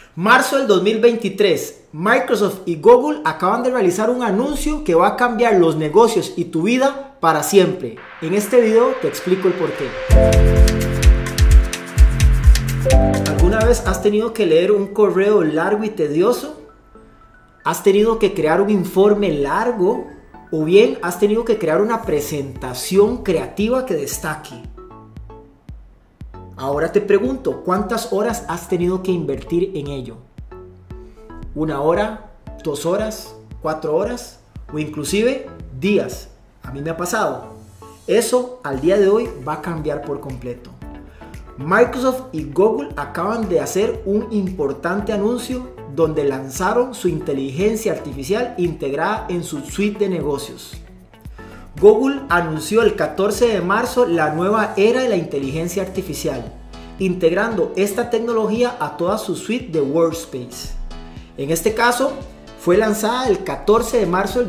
Marzo del 2023, Microsoft y Google acaban de realizar un anuncio que va a cambiar los negocios y tu vida para siempre. En este video te explico el porqué. ¿Alguna vez has tenido que leer un correo largo y tedioso? ¿Has tenido que crear un informe largo? ¿O bien has tenido que crear una presentación creativa que destaque? Ahora te pregunto, ¿cuántas horas has tenido que invertir en ello? ¿1 hora? ¿2 horas? ¿4 horas? ¿O inclusive días? A mí me ha pasado. Eso al día de hoy va a cambiar por completo. Microsoft y Google acaban de hacer un importante anuncio donde lanzaron su inteligencia artificial integrada en su suite de negocios. Google anunció el 14 de marzo la nueva era de la inteligencia artificial, integrando esta tecnología a toda su suite de Workspace. En este caso, fue lanzada el 14 de marzo del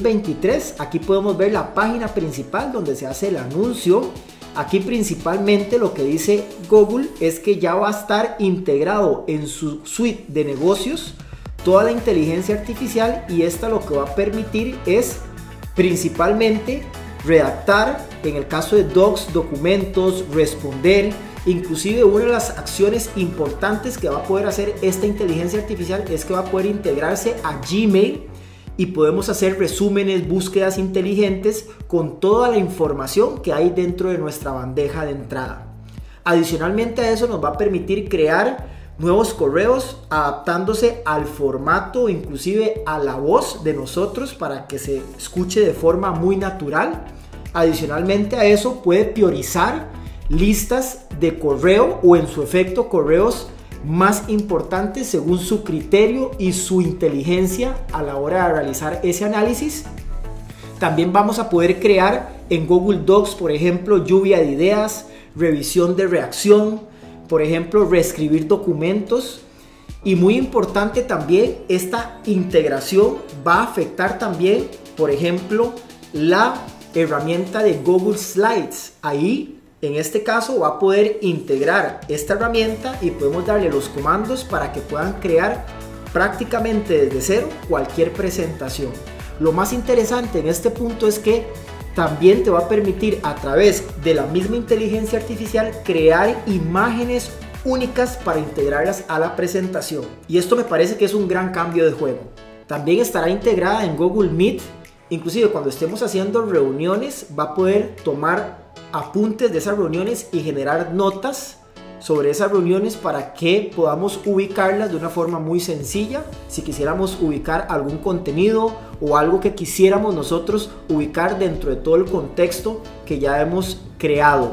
2023. Aquí podemos ver la página principal donde se hace el anuncio. Aquí principalmente lo que dice Google es que ya va a estar integrado en su suite de negocios toda la inteligencia artificial, y esta lo que va a permitir es principalmente redactar, en el caso de docs, documentos, responder. Inclusive una de las acciones importantes que va a poder hacer esta inteligencia artificial es que va a poder integrarse a Gmail y podemos hacer resúmenes, búsquedas inteligentes con toda la información que hay dentro de nuestra bandeja de entrada. Adicionalmente a eso nos va a permitir crear nuevos correos adaptándose al formato, inclusive a la voz de nosotros para que se escuche de forma muy natural. Adicionalmente a eso puede priorizar listas de correo o en su efecto correos más importantes según su criterio y su inteligencia a la hora de realizar ese análisis. También vamos a poder crear en Google Docs, por ejemplo, lluvia de ideas, revisión de reacción, por ejemplo, reescribir documentos. Y muy importante también, esta integración va a afectar también, por ejemplo, la herramienta de Google Slides. Ahí, en este caso, va a poder integrar esta herramienta y podemos darle los comandos para que puedan crear prácticamente desde cero cualquier presentación. Lo más interesante en este punto es que también te va a permitir, a través de la misma inteligencia artificial, crear imágenes únicas para integrarlas a la presentación. Y esto me parece que es un gran cambio de juego. También estará integrada en Google Meet. Inclusive cuando estemos haciendo reuniones va a poder tomar apuntes de esas reuniones y generar notas sobre esas reuniones para que podamos ubicarlas de una forma muy sencilla. Si quisiéramos ubicar algún contenido o algo que quisiéramos nosotros ubicar dentro de todo el contexto que ya hemos creado.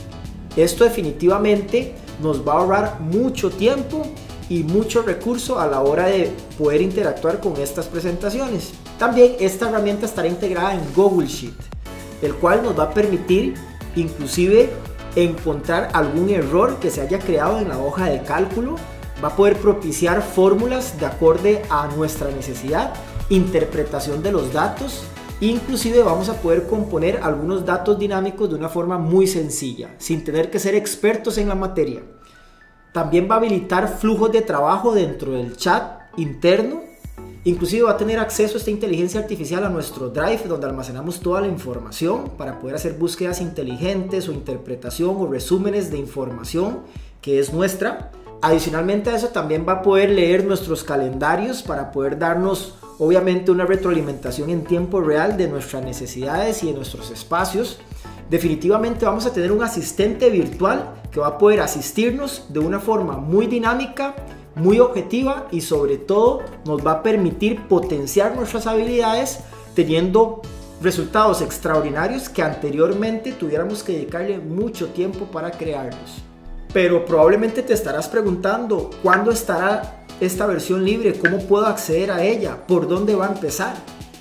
Esto definitivamente nos va a ahorrar mucho tiempo y mucho recurso a la hora de poder interactuar con estas presentaciones. También esta herramienta estará integrada en Google Sheet, el cual nos va a permitir inclusive encontrar algún error que se haya creado en la hoja de cálculo. Va a poder propiciar fórmulas de acorde a nuestra necesidad, interpretación de los datos. Inclusive vamos a poder componer algunos datos dinámicos de una forma muy sencilla, sin tener que ser expertos en la materia. También va a habilitar flujos de trabajo dentro del chat interno. Inclusive va a tener acceso a esta inteligencia artificial a nuestro Drive, donde almacenamos toda la información para poder hacer búsquedas inteligentes o interpretación o resúmenes de información que es nuestra. Adicionalmente a eso también va a poder leer nuestros calendarios para poder darnos obviamente una retroalimentación en tiempo real de nuestras necesidades y de nuestros espacios. Definitivamente vamos a tener un asistente virtual que va a poder asistirnos de una forma muy dinámica, muy objetiva, y sobre todo nos va a permitir potenciar nuestras habilidades teniendo resultados extraordinarios que anteriormente tuviéramos que dedicarle mucho tiempo para crearlos. Pero probablemente te estarás preguntando, ¿cuándo estará esta versión libre? ¿Cómo puedo acceder a ella? ¿Por dónde va a empezar?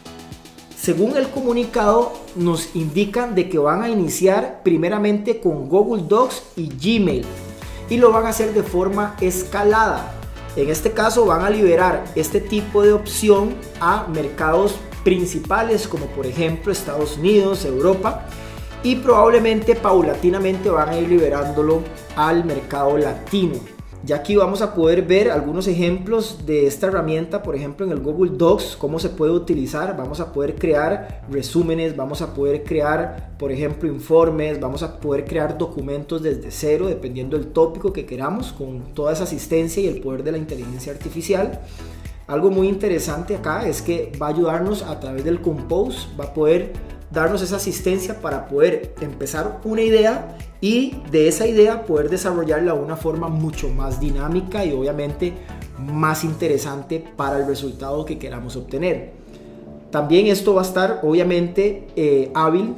Según el comunicado, nos indican de que van a iniciar primeramente con Google Docs y Gmail y lo van a hacer de forma escalada. En este caso van a liberar este tipo de opción a mercados principales como por ejemplo Estados Unidos, Europa, y probablemente paulatinamente van a ir liberándolo al mercado latino. Ya aquí vamos a poder ver algunos ejemplos de esta herramienta, por ejemplo en el Google Docs, cómo se puede utilizar. Vamos a poder crear resúmenes, vamos a poder crear, por ejemplo, informes, vamos a poder crear documentos desde cero, dependiendo del tópico que queramos, con toda esa asistencia y el poder de la inteligencia artificial. Algo muy interesante acá es que va a ayudarnos a través del Compose, va a poder darnos esa asistencia para poder empezar una idea y de esa idea poder desarrollarla de una forma mucho más dinámica y obviamente más interesante para el resultado que queramos obtener. También esto va a estar obviamente hábil,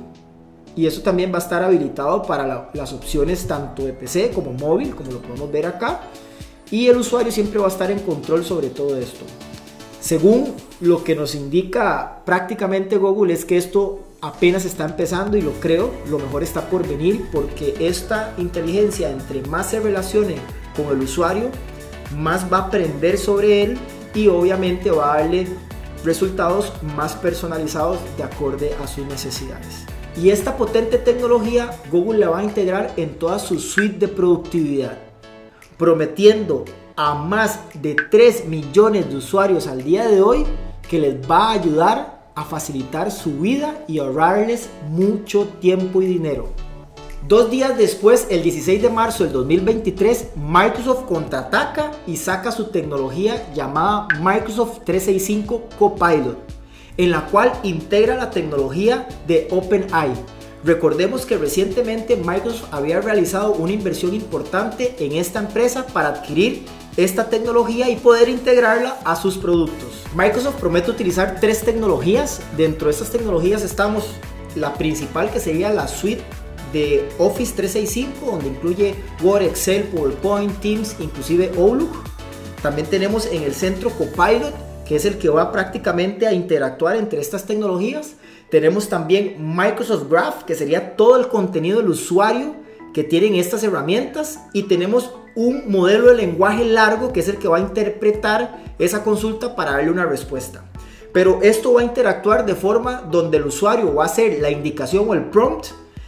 y eso también va a estar habilitado para las opciones tanto de PC como móvil, como lo podemos ver acá, y el usuario siempre va a estar en control sobre todo esto. Según lo que nos indica prácticamente Google, es que esto apenas está empezando, y lo creo, lo mejor está por venir, porque esta inteligencia, entre más se relacione con el usuario, más va a aprender sobre él y obviamente va a darle resultados más personalizados de acorde a sus necesidades. Y esta potente tecnología Google la va a integrar en toda su suite de productividad, prometiendo a más de 3 millones de usuarios al día de hoy que les va a ayudar a facilitar su vida y ahorrarles mucho tiempo y dinero. 2 días después, el 16 de marzo del 2023, Microsoft contraataca y saca su tecnología llamada Microsoft 365 Copilot, en la cual integra la tecnología de OpenAI. Recordemos que recientemente Microsoft había realizado una inversión importante en esta empresa para adquirir esta tecnología y poder integrarla a sus productos. Microsoft promete utilizar 3 tecnologías. Dentro de estas tecnologías estamos la principal, que sería la suite de Office 365, donde incluye Word, Excel, PowerPoint, Teams, inclusive Outlook. También tenemos en el centro Copilot, que es el que va prácticamente a interactuar entre estas tecnologías. Tenemos también Microsoft Graph, que sería todo el contenido del usuario que tienen estas herramientas, y tenemos un modelo de lenguaje largo, que es el que va a interpretar esa consulta para darle una respuesta. Pero esto va a interactuar de forma donde el usuario va a hacer la indicación o el prompt.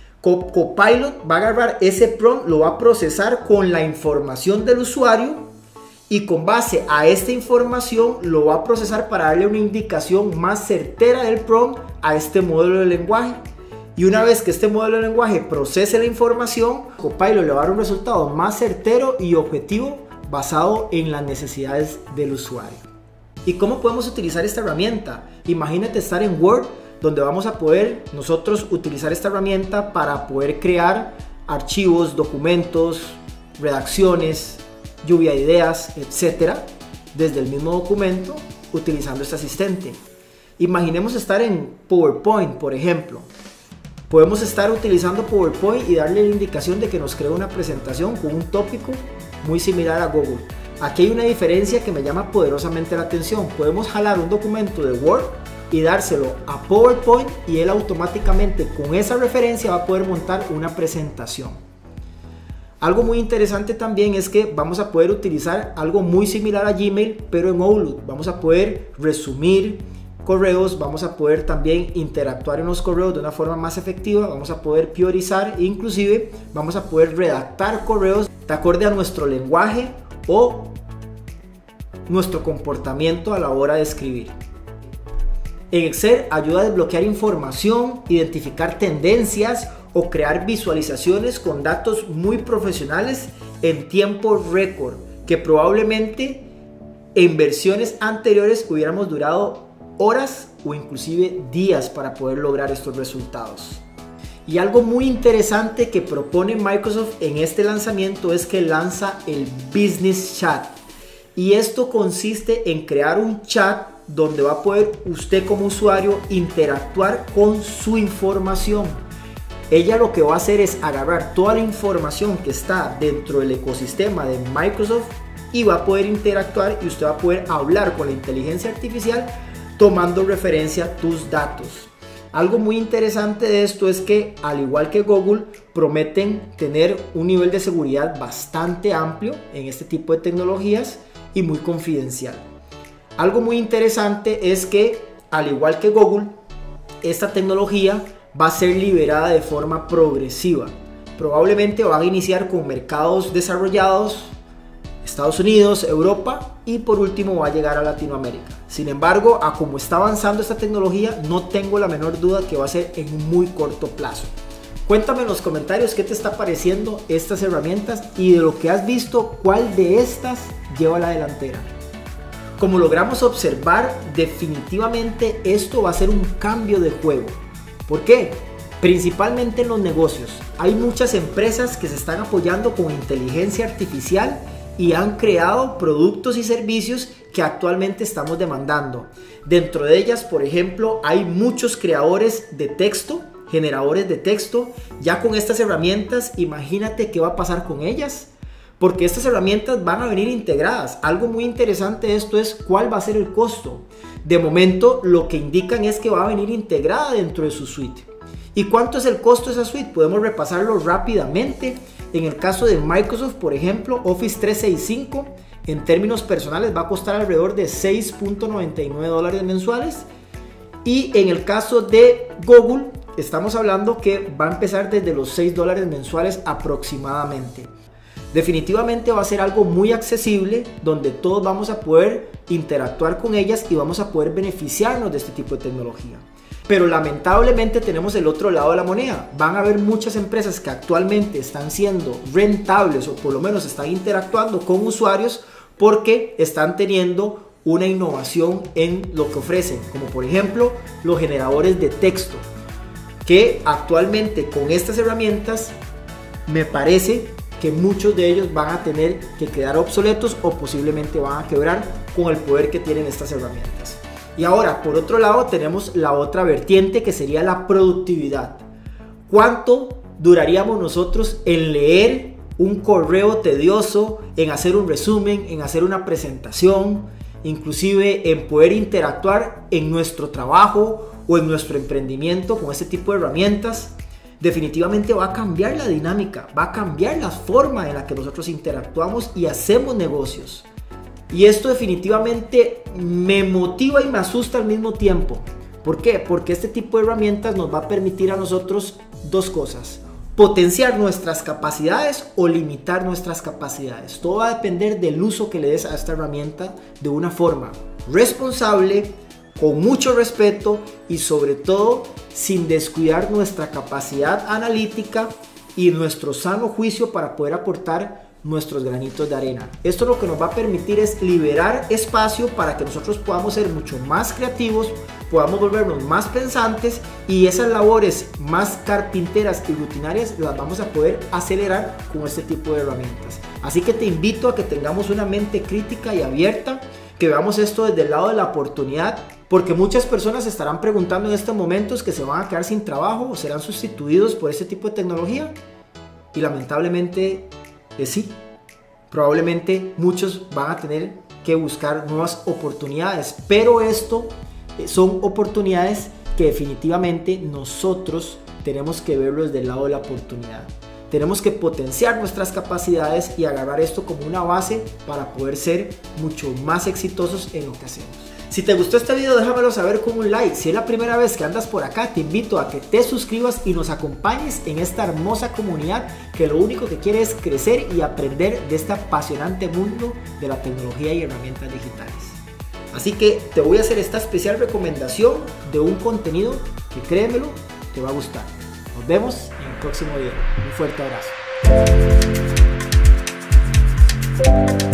Copilot va a agarrar ese prompt, lo va a procesar con la información del usuario, y con base a esta información lo va a procesar para darle una indicación más certera del prompt a este modelo de lenguaje. Y una vez que este modelo de lenguaje procese la información, Copilot le va a dar un resultado más certero y objetivo basado en las necesidades del usuario. ¿Y cómo podemos utilizar esta herramienta? Imagínate estar en Word, donde vamos a poder nosotros utilizar esta herramienta para poder crear archivos, documentos, redacciones, lluvia de ideas, etcétera, desde el mismo documento utilizando este asistente. Imaginemos estar en PowerPoint, por ejemplo. Podemos estar utilizando PowerPoint y darle la indicación de que nos cree una presentación con un tópico muy similar a Google. Aquí hay una diferencia que me llama poderosamente la atención. Podemos jalar un documento de Word y dárselo a PowerPoint, y él automáticamente con esa referencia va a poder montar una presentación. Algo muy interesante también es que vamos a poder utilizar algo muy similar a Gmail, pero en Outlook. Vamos a poder resumir correos, vamos a poder también interactuar en los correos de una forma más efectiva, vamos a poder priorizar, inclusive vamos a poder redactar correos de acuerdo a nuestro lenguaje o nuestro comportamiento a la hora de escribir. En Excel ayuda a desbloquear información, identificar tendencias o crear visualizaciones con datos muy profesionales en tiempo récord, que probablemente en versiones anteriores hubiéramos durado horas o inclusive días para poder lograr estos resultados. Y algo muy interesante que propone Microsoft en este lanzamiento es que lanza el Business Chat, y esto consiste en crear un chat donde va a poder usted como usuario interactuar con su información. Ella lo que va a hacer es agarrar toda la información que está dentro del ecosistema de Microsoft y va a poder interactuar, y usted va a poder hablar con la inteligencia artificial tomando referencia a tus datos. Algo muy interesante de esto es que, al igual que Google, prometen tener un nivel de seguridad bastante amplio en este tipo de tecnologías y muy confidencial. Algo muy interesante es que, al igual que Google, esta tecnología va a ser liberada de forma progresiva. Probablemente van a iniciar con mercados desarrollados, Estados Unidos, Europa y por último va a llegar a Latinoamérica. Sin embargo, a como está avanzando esta tecnología, no tengo la menor duda que va a ser en un muy corto plazo. Cuéntame en los comentarios qué te está pareciendo estas herramientas y de lo que has visto, cuál de estas lleva la delantera. Como logramos observar, definitivamente esto va a ser un cambio de juego. ¿Por qué? Principalmente en los negocios. Hay muchas empresas que se están apoyando con inteligencia artificial y han creado productos y servicios que actualmente estamos demandando. Dentro de ellas, por ejemplo, hay muchos creadores de texto, generadores de texto. Ya con estas herramientas, imagínate qué va a pasar con ellas, porque estas herramientas van a venir integradas. Algo muy interesante de esto es cuál va a ser el costo. De momento, lo que indican es que va a venir integrada dentro de su suite. ¿Y cuánto es el costo de esa suite? Podemos repasarlo rápidamente. En el caso de Microsoft, por ejemplo, Office 365 en términos personales va a costar alrededor de $6.99 mensuales. Y en el caso de Google, estamos hablando que va a empezar desde los $6 mensuales aproximadamente. Definitivamente va a ser algo muy accesible donde todos vamos a poder interactuar con ellas y vamos a poder beneficiarnos de este tipo de tecnología. Pero lamentablemente tenemos el otro lado de la moneda. Van a haber muchas empresas que actualmente están siendo rentables o por lo menos están interactuando con usuarios porque están teniendo una innovación en lo que ofrecen, como por ejemplo los generadores de texto, que actualmente con estas herramientas me parece que muchos de ellos van a tener que quedar obsoletos o posiblemente van a quebrar con el poder que tienen estas herramientas. Y ahora, por otro lado, tenemos la otra vertiente que sería la productividad. ¿Cuánto duraríamos nosotros en leer un correo tedioso, en hacer un resumen, en hacer una presentación, inclusive en poder interactuar en nuestro trabajo o en nuestro emprendimiento con este tipo de herramientas? Definitivamente va a cambiar la dinámica, va a cambiar la forma en la que nosotros interactuamos y hacemos negocios. Y esto definitivamente me motiva y me asusta al mismo tiempo. ¿Por qué? Porque este tipo de herramientas nos va a permitir a nosotros dos cosas: potenciar nuestras capacidades o limitar nuestras capacidades. Todo va a depender del uso que le des a esta herramienta de una forma responsable, con mucho respeto y sobre todo sin descuidar nuestra capacidad analítica y nuestro sano juicio para poder aportar nuestros granitos de arena. Esto lo que nos va a permitir es liberar espacio para que nosotros podamos ser mucho más creativos, podamos volvernos más pensantes y esas labores más carpinteras y rutinarias las vamos a poder acelerar con este tipo de herramientas. Así que te invito a que tengamos una mente crítica y abierta, que veamos esto desde el lado de la oportunidad, porque muchas personas se estarán preguntando en estos momentos que se van a quedar sin trabajo o serán sustituidos por este tipo de tecnología, y lamentablemente sí, probablemente muchos van a tener que buscar nuevas oportunidades, pero esto son oportunidades que definitivamente nosotros tenemos que verlo desde el lado de la oportunidad. Tenemos que potenciar nuestras capacidades y agarrar esto como una base para poder ser mucho más exitosos en lo que hacemos. Si te gustó este video, déjamelo saber con un like. Si es la primera vez que andas por acá, te invito a que te suscribas y nos acompañes en esta hermosa comunidad que lo único que quiere es crecer y aprender de este apasionante mundo de la tecnología y herramientas digitales. Así que te voy a hacer esta especial recomendación de un contenido que, créemelo, te va a gustar. Nos vemos en el próximo video. Un fuerte abrazo.